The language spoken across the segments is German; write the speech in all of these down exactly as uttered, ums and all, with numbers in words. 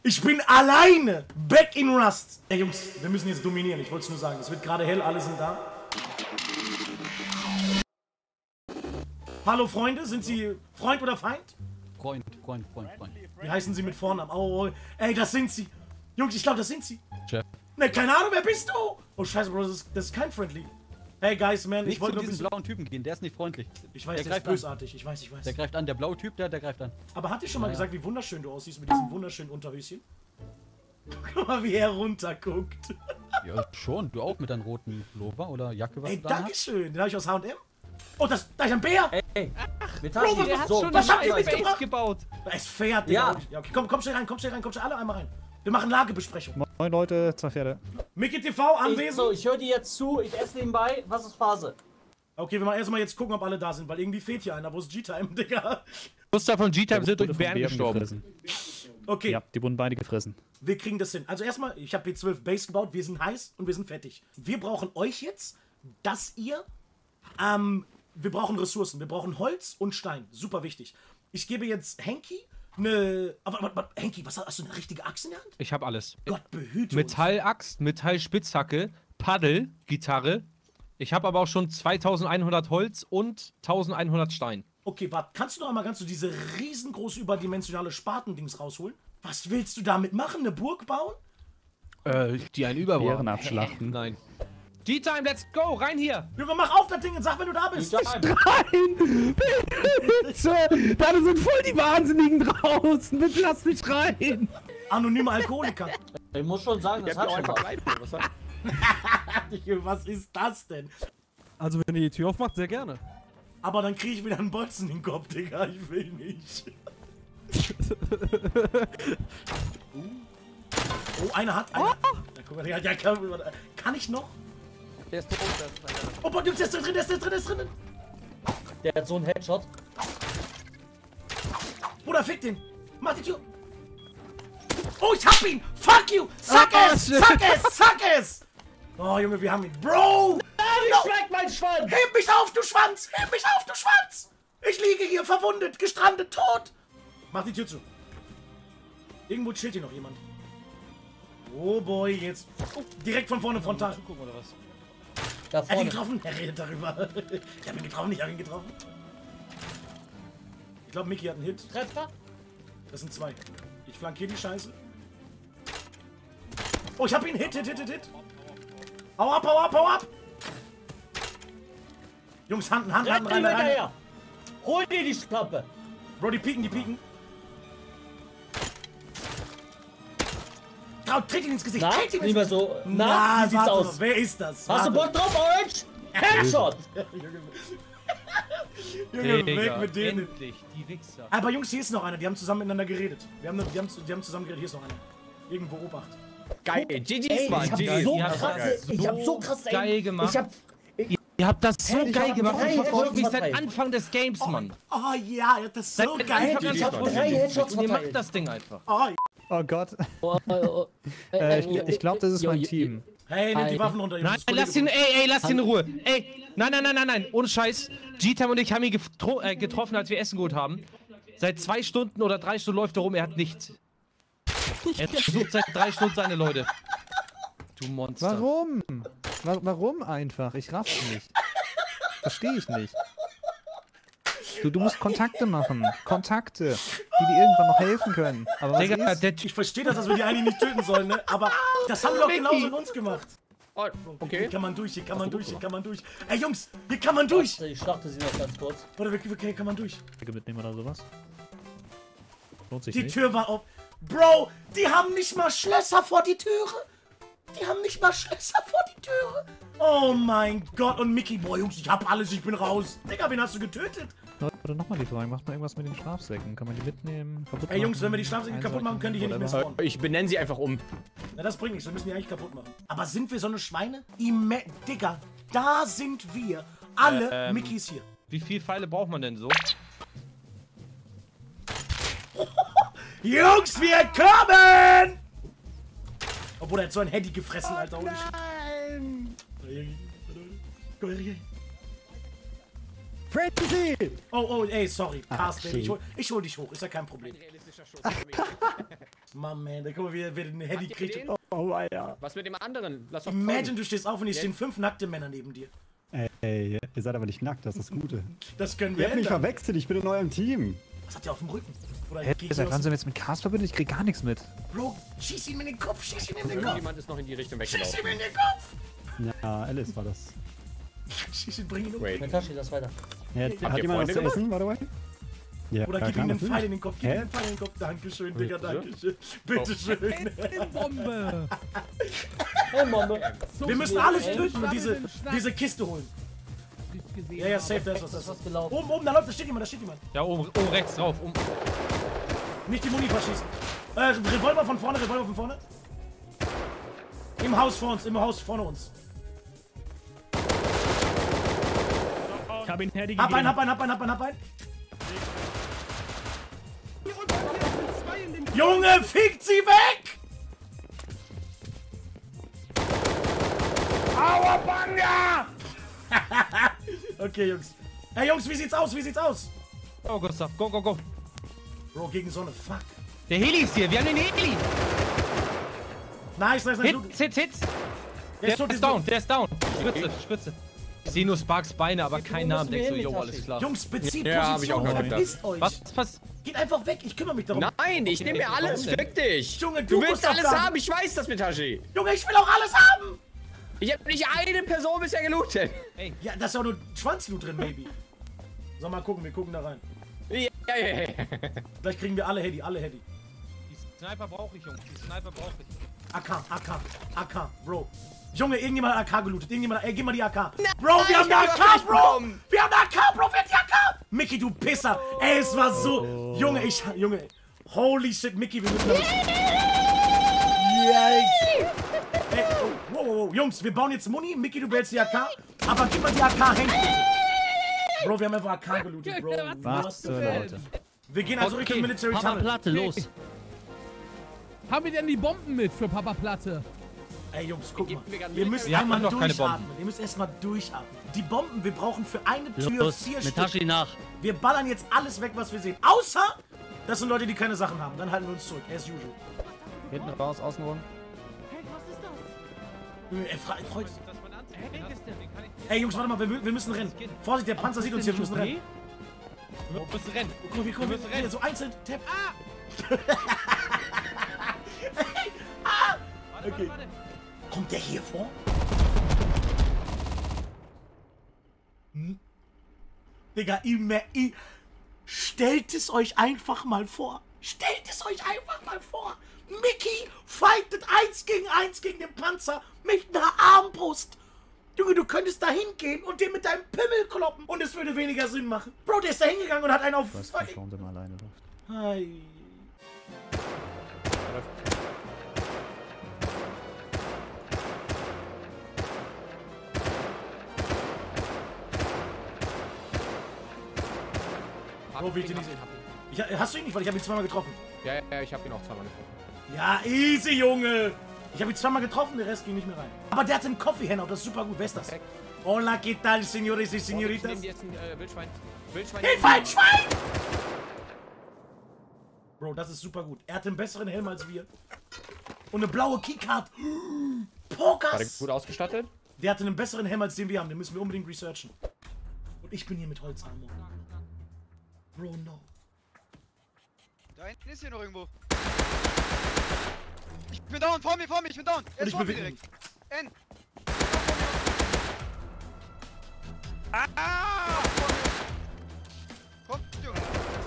Ich bin alleine. Back in Rust. Ey, Jungs, wir müssen jetzt dominieren. Ich wollte es nur sagen. Es wird gerade hell, alle sind da. Hallo, Freunde. Sind Sie Freund oder Feind? Freund, Freund, Freund, Freund. Wie heißen Sie mit Vornamen? Oh, ey, das sind Sie. Jungs, ich glaube, das sind Sie. Chef. Ne, keine Ahnung, wer bist du? Oh, scheiße, Bro, das ist, das ist kein Friendly. Hey, Guys, man, Nicht ich wollte zu nur diesem bisschen... blauen Typen gehen, der ist nicht freundlich. Ich weiß, der, der, der ist bösartig. Ich weiß, ich weiß. Der greift an, der blaue Typ, der, der greift an. Aber hat dir schon mal Ja, gesagt, wie wunderschön du aussiehst mit diesem wunderschönen Unterhöschen? Guck mal, wie er runterguckt. Ja, schon. Du auch mit deinem roten Pullover oder Jacke, was Ey, du da hast? dankeschön. Den hab ich aus H und M. Oh, das, da ist ein Bär. Ey, wir Bro, tanzen was, jetzt was, so. was, was habt ihr Base mitgebracht? gebaut. Da ist Pferd, Digga. Ja. Ja, okay, komm, komm schnell rein, komm schnell rein, komm schnell alle einmal rein. Wir machen Lagebesprechung. Moin Leute, zwei Pferde. Mickey T V Ich, anwesend. so, ich höre dir jetzt zu, ich esse nebenbei. Was ist Phase? Okay, wir machen erstmal jetzt gucken, ob alle da sind, weil irgendwie fehlt hier einer. Wo ist G-Time, Digga? Gustav von G-Time sind durch Wurde den vom Bären gestorben. gefressen. Okay, Ja, die wurden beide gefressen. wir kriegen das hin. Also erstmal, ich habe B zwölf Base gebaut, wir sind heiß und wir sind fertig. Wir brauchen euch jetzt, dass ihr, ähm, wir brauchen Ressourcen. Wir brauchen Holz und Stein. Super wichtig. Ich gebe jetzt Henki eine, aber, aber, aber Henki, was hast, hast du eine richtige Axt in der Hand? Ich hab alles. Gott behüte uns. Metallaxt, Metallspitzhacke, Paddel, Gitarre. Ich habe aber auch schon zweitausendeinhundert Holz und eintausendeinhundert Stein. Okay, warte, kannst du noch einmal ganz so diese riesengroße überdimensionale Spatendings rausholen? Was willst du damit machen? Eine Burg bauen? Äh, die einen Überbau. Bären abschlachten. Nein. G-Time, let's go, rein hier! Junge, mach auf das Ding und sag, wenn du da bist. Nein! Bitte! Da sind voll die Wahnsinnigen draußen! Bitte lass mich rein! Anonyme Alkoholiker. Ich muss schon sagen, das hat schon was. Was ist das denn? Also wenn ihr die Tür aufmacht, sehr gerne. Aber dann kriege ich wieder einen Bolzen in den Kopf, Digga. Ich will nicht. uh. Oh, einer hat. Einer. Oh. Ja, guck mal, ja, ja, kann, kann ich noch? Der ist tot. Der ist tot. Oh, Gott, der ist drin, der ist drin, der ist drin. Der hat so einen Headshot. Bruder, fick den. Mach die Tür. Oh, ich hab ihn. Fuck you. Suck Ah, es. shit. Suck es. Suck es. Oh, Junge, wir haben ihn. Bro. Ich schmeck mein Schwanz! Heb mich auf, du Schwanz. Heb mich auf, du Schwanz. Ich liege hier verwundet, gestrandet, tot. Mach die Tür zu. Irgendwo chillt hier noch jemand. Oh boy, jetzt. Oh, direkt von vorne frontal. Gucken oder was? Da Er hat ihn vorne. getroffen. Er redet darüber. Ich hab ihn getroffen, ich hab ihn getroffen. Ich glaube, Mickey hat einen Hit. Treffer? Das sind zwei. Ich flankiere die Scheiße. Oh, ich hab ihn. Hit, Hit, Hit, Hit, Hit. Hau ab, hau ab, hau ab. Jungs, Hand, Hand, Hand, Renn rein, rein. hinterher! Hol dir die Klappe! Bro, die pieken, die pieken. Trau, tritt ihn ins Gesicht, Na, tritt ihn nicht ins mehr Gesicht. so. Na, Na, wie sieht's warte aus? mal, wer ist das? Hast du Warte. Bock drauf, Orange? Headshot! Junge, Digga, weg mit denen. endlich, die Wichser. Aber Jungs, hier ist noch einer, die haben zusammen miteinander geredet. Wir haben, die haben, die haben zusammen geredet, hier ist noch einer. Irgendwo Obacht. Geil, G G's, Ey, Mann, ich hab G G's. so Ihr habt krasse, das ich hab so krass geil gemacht. Ich hab, Ihr habt das so Hey, ich geil hab gemacht. drei Ich verfolge mich Headshots seit verteilt. Anfang des Games, Mann. Oh ja, das ist so Seit geil. Anfang ich hab an drei Headshots Und ihr macht verteilt. das Ding einfach. Oh, Oh Gott. Oh, oh, oh. Äh, ich ich glaube, das ist Jo, mein jo, Team. hey, nimm die Alter. Waffen runter, Jungs. Nein, Das ist lass ihn, Kollege ey, ey, lass ihn in Ruhe. Ey, nein, nein, nein, nein, nein, ohne Scheiß. G-Time und ich haben ihn getro äh, getroffen, als wir Essen geholt haben. Seit zwei Stunden oder drei Stunden läuft er rum, er hat nichts. Er sucht seit drei Stunden seine Leute. Du Monster. Warum? Wa warum einfach? Ich raff's nicht. Verstehe ich nicht. Du, du musst Kontakte machen. Kontakte, die dir irgendwann noch helfen können. Aber was Digga, ist? der Ich verstehe das, dass wir die eigentlich nicht töten sollen, ne? Aber das haben wir doch genauso in uns gemacht. Oh, Hier okay. kann man durch, hier kann man durch, hier kann man durch. Ey, Jungs, hier kann man durch. Ich schlachte sie noch ganz kurz. Oder wir- hier kann man durch. Mitnehmen oder sowas? Lohnt sich Die nicht. Tür war auf. Bro, die haben nicht mal Schlösser vor die Türe. Die haben nicht mal Schlösser vor die Türe. Oh mein Gott. Und Mickey, boah, Jungs, ich hab alles, ich bin raus. Digga, wen hast du getötet? Oder nochmal die Frage, macht man irgendwas mit den Schlafsäcken? Kann man die mitnehmen? Kaputt Ey, Jungs, machen, wenn wir die Schlafsäcke kaputt machen, können die hier nicht mehr whatever? spawnen. Ich benenne sie einfach um. Na, das bringt nichts, wir müssen die eigentlich kaputt machen. Aber sind wir so eine Schweine? Ime Digga, da sind wir. Alle Ähm. Mickeys hier. Wie viele Pfeile braucht man denn so? Jungs, wir kommen! Obwohl, er hat so ein Handy gefressen, Alter. Holy shit. Frenzy! Oh, oh, ey, sorry. Ah, Carsten, shit. ich hol, ich hol dich hoch, ist ja kein Problem. Mann, man, da guck mal, wer, wer den Handy Habt ihr kriegt. den? Oh, ja. Was mit dem anderen? Lass doch Imagine, kommen. du stehst auf und hier Jetzt? stehen fünf nackte Männer neben dir. Ey, ihr seid aber nicht nackt, das ist das Gute. Das können Ihr wir habt mich ändern. verwechselt, ich bin in eurem Team. Was hat der auf dem Rücken? Oder Hä, geht's seit los? wann sind wir jetzt mit Cast verbündet? Ich krieg gar nichts mit. Bro, schieß ihn in den Kopf, schieß ihn in den Kopf. Irgendjemand ist noch in die Richtung Schieß weggelaufen. ihm in den Kopf. Ja, Alice war das. Schieß ihn, bring ihn um. Wait. Natashi, das weiter. Ja, hat ihr jemand was Freunde zu gemacht? essen, by the way? Ja, Oder ja, gib klar, ihm einen natürlich. Pfeil in den Kopf, gib ihm Hä? einen Pfeil in den Kopf. Dankeschön, Digga, Ja. dankeschön. Bitteschön. Bombe! Hey, Mombe. Wir müssen alles töten und diese, diese Kiste holen. Gesehen Ja, ja, habe. safe, da ist was. Das Da ist ist was was. gelaufen. Oben, oben, da läuft, da steht jemand, da steht jemand. Ja, oben, oben rechts drauf. Um. Nicht die Muni verschießen. Äh, Revolver von vorne, Revolver von vorne. Im Haus vor uns, im Haus vorne uns. Ich habe ihn Handy Hab gegeben. einen, hab einen, hab einen, hab einen, hab einen. Junge, fickt sie weg! Aua, Banga! Okay, Jungs. Hey, Jungs, wie sieht's aus? Wie sieht's aus? Oh, Gustav, go, go, go. Bro, gegen Sonne, fuck. Der Heli ist hier, wir haben den Heli. Nice, nice, nice. Du- Hit, hit, hit. Der Der tot, ist down, der ist down. Spritze, Spritze. Ich sehe nur Sparks Beine, aber keinen wo Namen. müssen wir Denk so, hin, yo, Mitashi? alles klar. Jungs, bezieht Ja, hab ich auch Position, gerade verpisst euch. Was, was? Geht einfach weg, ich kümmere mich darum. Nein, ich nehme mir alles, Warum denn? fick dich. Junge, du du willst musst doch alles gar- haben, ich weiß das, Mitashi. Junge, ich will auch alles haben! Ich habe nicht eine Person bisher gelootet. Ja, da ist ja auch nur Schwanzloot drin, maybe. So, mal gucken, wir gucken da rein. Ja, ja, ja, ja. Vielleicht kriegen wir alle Hedy, alle Hedy. Die Sniper brauche ich, Jungs. Die Sniper brauche ich. A K, A K, A K, Bro. Junge, irgendjemand hat A K gelootet. Irgendjemand, ey, gib mal die A K. Bro, wir haben eine A ich K, hab die Bro! bekommen. Wir haben eine A K, Bro, wer hat die A K? Mickey, du Pisser. Ey, es war so. Junge, ich, Junge. Holy shit, Mickey, wir müssen... Yikes. Ey, oh, wow, wow, wow. Jungs, wir bauen jetzt Muni. Mickey, du behältst die A K. Aber gib mal die A K, Hank, bitte. Bro, wir haben einfach A K gelootet, Bro. Was zur Leute. Wir gehen also Richtung Military Papa Tunnel. Platte, los. Haben wir denn die Bomben mit für Papa Platte? Ey Jungs, guck mal. wir Wir müssen Wir haben einmal noch keine durchatmen. Bomben. Ihr müsst erstmal durchatmen. Die Bomben, wir brauchen für eine Tür Los, vier mit Stück. Tashi nach. Wir ballern jetzt alles weg, was wir sehen. Außer, das sind Leute, die keine Sachen haben. Dann halten wir uns zurück. As usual. Hinten raus, außen rum. Er fra- er freut sich. Ey Jungs, warte mal, wir, wir müssen rennen. Vorsicht, der Panzer sieht uns hier, wir müssen rennen. Wo bist du rennen? Guck mal, wir kommen Wir müssen hier rennen. so einzeln. Tap. Ah! Okay. Kommt der hier vor? Hm? Digga, immer, i- stellt es euch einfach mal vor. Stellt es euch einfach mal vor. Mickey fightet eins gegen eins gegen den Panzer mit einer Armbrust. Junge, du könntest da hingehen und den mit deinem Pimmel kloppen und es würde weniger Sinn machen. Bro, der ist da hingegangen und hat einen auf... Ich weiß nicht, warum der mal alleine läuft. Hi. Bro, will ich den nicht sehen. Ich, hast du ihn nicht, weil ich habe ihn zweimal getroffen. Ja, ja, ich habe ihn auch zweimal getroffen. Ja, easy, Junge. Ich habe ihn zweimal getroffen, der Rest ging nicht mehr rein. Aber der hat einen Coffee-Handout, das ist super gut. Wer ist das? Perfekt. Hola, ¿qué tal, señores y Ich señoritas? nehme dir jetzt ein äh, Wildschwein. Wildschwein. Hilfe, ein Schwein! Bro, das ist super gut. Er hat einen besseren Helm als wir. Und eine blaue Keycard. War der Pokers! gut ausgestattet? Der hatte einen besseren Helm als den wir haben. Den müssen wir unbedingt researchen. Und ich bin hier mit Holzarmor. Bro, no. Da hinten ist hier noch irgendwo. Ich bin down, vor mir, vor mir, ich bin down. Er Und ist ich vor mir bewege direkt. mich. N. Ah! Vor mir. Kommt, Junge.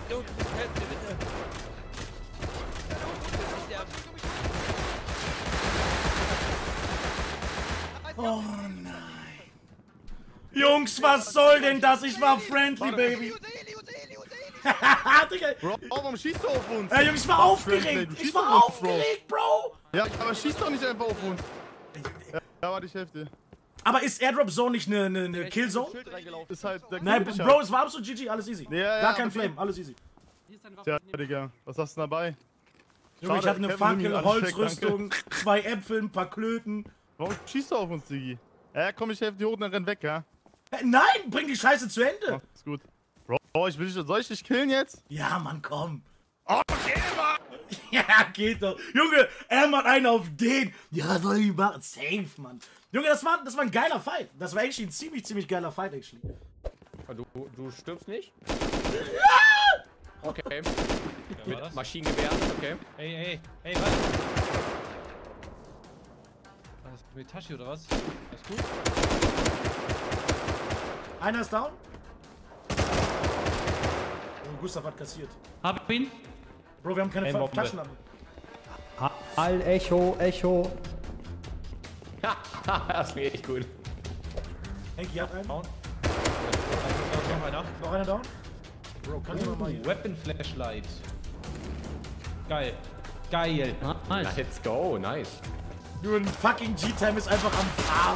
Oh nein. Jungs, was soll denn das? Ich war friendly, Baby. Eli, Eli, Eli, Eli. Haha, Digga. Bro, warum schießt du auf uns? Ey, Jungs, ich war Was, aufgeregt. Friendly? Du Ich schießt war auf uns, Bro. aufgeregt, Bro. Ja, aber schieß doch nicht einfach auf uns. Ja, ja warte, ich helfe dir. Aber ist Airdrop Zone nicht eine, eine, eine Killzone? Ist halt der Nein, König Bro, es war absolut G G, alles easy. Ja, ja, Gar kein aber- Flame, alles easy. Ja, Digga. Was hast du denn dabei? Junge, ich Schade, hatte eine Kevin, Fackel, nimm mir alles weg, Holzrüstung, zwei Äpfel, ein paar Klöten. Warum schießt du auf uns, Digi? Ja, komm, ich helfe dir hoch und dann renn weg, ja? Äh, Nein, bring die Scheiße zu Ende. Oh, ist gut. Bro, ich will dich, soll ich dich killen jetzt? Ja, Mann, komm. Okay, Mann! Ja, geht doch. Junge, er macht einen auf den. Ja, soll ich machen? Safe, Mann. Junge, das war, das war ein geiler Fight. Das war actually ein ziemlich, ziemlich geiler Fight, actually. Du, du stirbst nicht? Ja! Okay. Ja, Mit Maschinengewehr, okay. Ey, ey, ey, was? War das mit Tashi oder was? Alles gut? Einer ist down. Und Gustav hat kassiert. Hab ihn. Bro, wir haben keine Ey, Bombe. Taschenlampe. All Echo, Echo. Das ist echt gut. Henki hat einen. Down. Noch einer. Noch einer down. Bro, kann ich noch mal hier. Weapon Flashlight. Geil. Geil. Nice. Let's go, nice. Nur ein fucking G-Time ist einfach am Farm.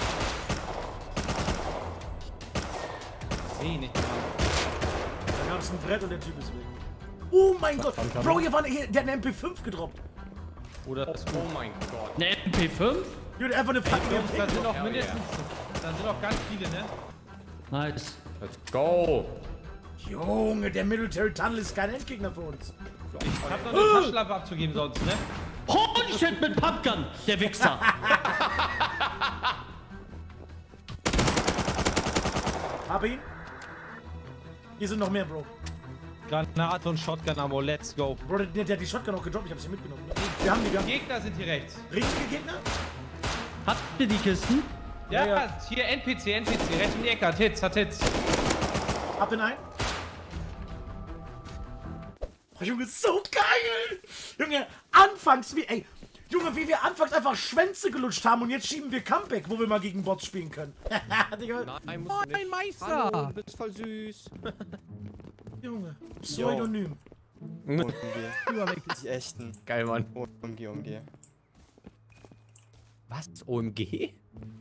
Seh nicht, Mann. Da gab es ein Brett und der Typ ist weg. Oh mein Gott. Bro, hier war hier, der hat eine M P fünf gedroppt. Oder das Oh mein Gott. Ne, M P fünf? Junge, einfach eine fucking M P Da sind fünf. noch mindestens. Da sind noch ganz viele, ne? Nice. Let's go. Junge, der Military Tunnel ist kein Endgegner für uns. Ich hab noch eine Taschenlampe abzugeben sonst, ne? Holy shit mit Pumpgun, der Wichser. Hab ihn. Hier sind noch mehr, Bro. Granate und Shotgun-Ammo, let's go. Bro, der, der hat die Shotgun auch gedroppt, ich hab sie mitgenommen. Wir haben die, wir haben Gegner sind hier rechts. richtige Gegner. Habt ihr die Kisten? Ja, Ja, ja. hier N P C, N P C, rechts um die Ecke, hat Hits, hat Hits. Hab den einen. Oh, Junge, so geil! Junge, anfangs wie, ey, Junge, wie wir anfangs einfach Schwänze gelutscht haben und jetzt schieben wir Comeback, wo wir mal gegen Bots spielen können. Digga, Nein, musst du Moin, nicht. Meister. Hallo, du bist voll süß. Junge, Pseudonym. Die echten. Geil, Mann. O M G, O M G. Was? O M G?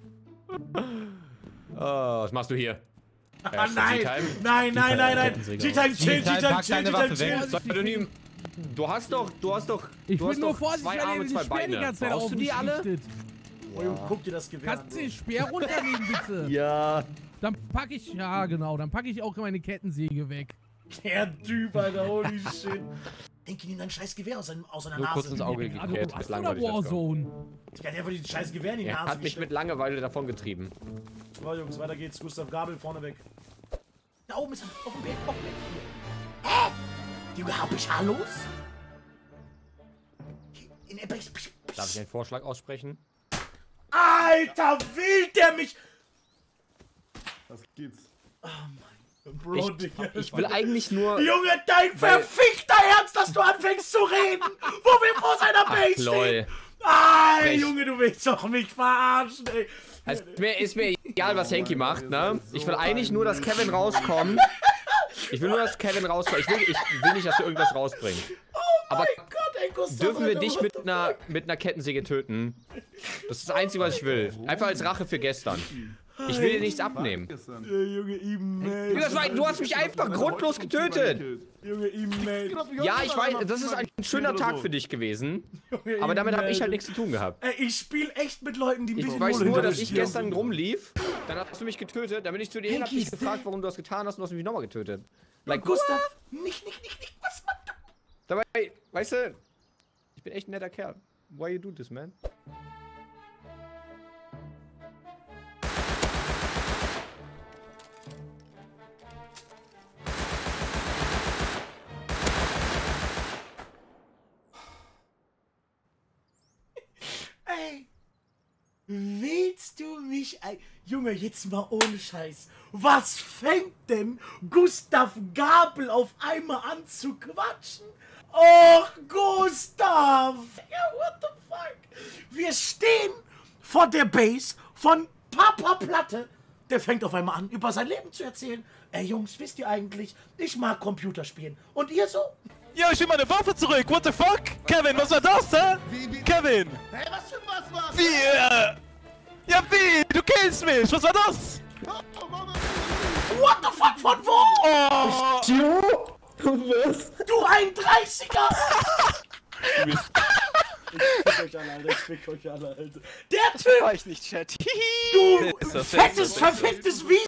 Oh, was machst du hier? Ah, Äh, nein, G-Time? nein, nein, nein, nein. Kettensäge G-Time chill, G-Time, G-Time pack chill, deine G-Time Waffe chill. weg. Pseudonym. Du hast doch, du hast doch, Ich du bin hast nur doch vorsichtig, zwei weil er Arme, den zwei Speer die Beine. ganze Zeit Brauchst auf du mich die alle? richtet. Oh, Junge, guck dir das Gewehr an. Kannst du den Speer runterlegen, bitte? Ja. Dann pack ich, ja genau, dann packe ich auch meine Kettensäge weg. Der Typ, Alter, holy shit. Henki, nimm dein scheiß Gewehr aus, seinem, aus seiner Nur Nase. kurz ins Auge Also, gekriegt. du Ist oder langweilig. let's go. Warzone? Digga, der hat einfach die scheiß Gewehr in die Er Nase hat mich mit gesteckt. Langeweile davon getrieben. So, Jungs, weiter geht's. Gustav Gabel, vorne weg. Da oben ist er, auf dem Berg, auf dem Berg. Hä? Junge, hab ich Hallos? In der Base. Darf ich einen Vorschlag aussprechen? Alter, will der mich? Was gibt's? Bro, Ich, Digga. ich will eigentlich nur... Junge, dein verfickter Ernst, dass du anfängst zu reden, wo wir vor seiner Base stehen. Lol. Ah, Frech. Junge, du willst doch mich verarschen, ey. Also, mir, ist mir egal, was Henki macht, ne? Ich will eigentlich nur, dass Kevin rauskommt. Ich will nur, dass Kevin rauskommt. Ich will, ich will nicht, dass du irgendwas rausbringst. Oh Aber mein Gott, ey, Gustav, dürfen wir Alter, dich what mit the einer, fuck? mit einer Kettensäge töten? Das ist das Einzige, was ich will. Einfach als Rache für gestern. Ich will dir nichts abnehmen. Gestern. Ja, Junge, E-Mail. Das war, du hast mich einfach grundlos getötet. Junge, E-Mail. Ja, ich weiß, das ist ein schöner Tag für dich gewesen. Aber damit habe ich halt nichts zu tun gehabt. Ey, ich spiel echt mit Leuten, die ein Ich bisschen weiß Kohle nur, hinter dass mir ich stehen. gestern rumlief, dann hast du mich getötet, dann bin ich zu dir hin, hab Henki, dich gefragt, warum du das getan hast und du hast mich nochmal getötet. Like, Gustav, nicht, nicht, nicht, nicht, was macht du? dabei, weißt du, ich bin echt ein netter Kerl. Why you do this, man? Ey, willst du mich ein... Junge, jetzt mal ohne Scheiß. Was fängt denn Gustav Gabel auf einmal an zu quatschen? Och, Gustav! Ja, what the fuck? Wir stehen vor der Base von Papa Platte. Der fängt auf einmal an, über sein Leben zu erzählen. Ey, Jungs, wisst ihr eigentlich, ich mag Computerspielen. Und ihr so? Ja, ich will meine Waffe zurück. What the fuck? Kevin, was war das, hä? Kevin! Hey, was für was war's? Wie, äh... Ja, wie? Du killst mich! Was war das? What the fuck, von wo? Oh! Was? Du einunddreißiger! Ich fick euch alle, Alter. Ich fick euch alle, Alter. Der Typ! War ich nicht, Chat. Du Ist das fettes, verficktes Wie...